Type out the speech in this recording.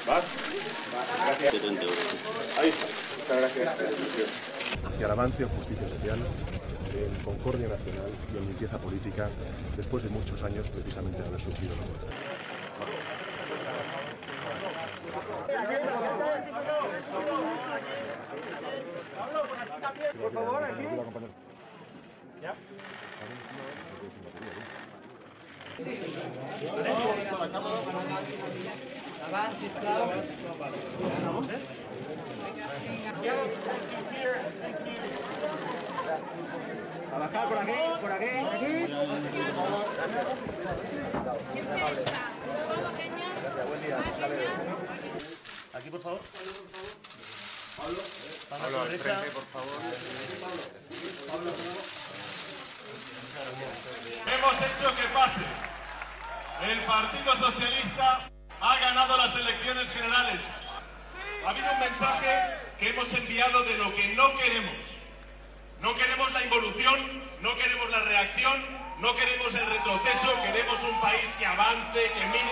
¿Vas? Gracias. 70 euros. Ahí está. Muchas gracias. Hacia el avance en justicia social, en concordia nacional y en limpieza política, después de muchos años precisamente de haber sufrido la muerte. Por favor, aquí. ¿Ya? Sí. Avanti, A bajar por aquí, por aquí, aquí. Buen día. aquí, por favor. Pablo, al frente, por favor. Hemos hecho que pase. El Partido Socialista ha ganado las elecciones generales. Ha habido un mensaje que hemos enviado de lo que no queremos. No queremos la involución, no queremos la reacción, no queremos el retroceso, queremos un país que avance, que mire